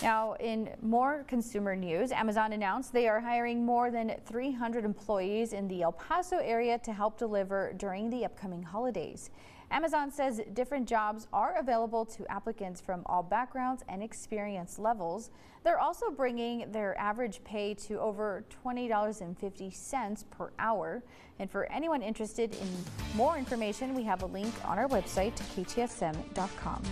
Now, in more consumer news, Amazon announced they are hiring more than 300 employees in the El Paso area to help deliver during the upcoming holidays. Amazon says different jobs are available to applicants from all backgrounds and experience levels. They're also bringing their average pay to over $20.50 per hour. And for anyone interested in more information, we have a link on our website, ktsm.com.